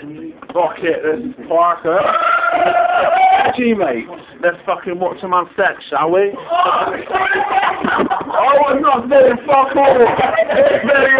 Fuck it, let's Parker. Veggie, mate. Let's fucking watch a man sex, shall we? Oh, I'm not saying fuck all.